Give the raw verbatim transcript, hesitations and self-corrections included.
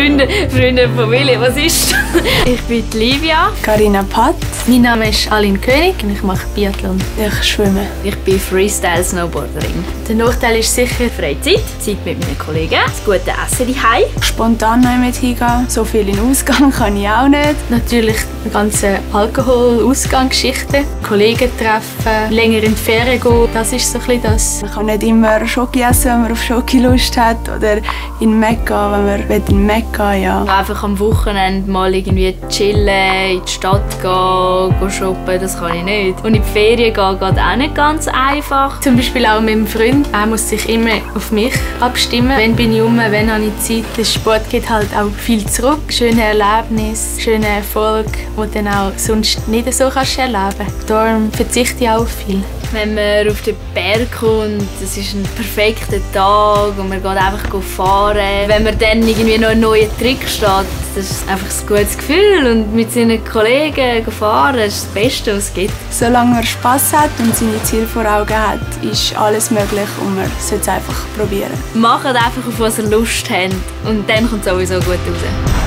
Freunde, Freunde, Familie, was ist? Ich bin Livia. Carina Patt. Mein Name ist Aline König und ich mache Biathlon. Ich schwimme. Ich bin Freestyle-Snowboarderin. Der Nachteil ist sicher Freizeit, Zeit mit meinen Kollegen, das gute Essen daheim. Spontan noch mit hingehen, so viel in Ausgang kann ich auch nicht. Natürlich die ganze Alkohol-Ausgangsgeschichten, Kollegen treffen, länger in die Ferien gehen, das ist so ein bisschen das. Man kann nicht immer Schoki essen, wenn man auf Schoki Lust hat, oder in den Mac gehen, wenn man in den Mac gehen, ja. Einfach am Wochenende mal irgendwie chillen, in die Stadt gehen, gehen shoppen, das kann ich nicht. Und in die Ferien gehen geht auch nicht ganz einfach. Zum Beispiel auch mit dem Freund. Er muss sich immer auf mich abstimmen. Wenn bin ich rum, wenn habe ich Zeit. Der Sport geht halt auch viel zurück. Schöne Erlebnisse, schöne Erfolg, die du dann auch sonst nicht so kannst erleben. Darum verzichte ich auch auf viel. Wenn man auf den Berg kommt, es ist ein perfekter Tag und man geht einfach fahren. Wenn man dann irgendwie noch einen neuen Trick steht, das ist einfach ein gutes Gefühl. Und mit seinen Kollegen fahren, das ist das Beste, was es gibt. Solange man Spass hat und seine Ziele vor Augen hat, ist alles möglich und man sollte es einfach probieren. Macht einfach, auf was ihr Lust habt und dann kommt es sowieso gut raus.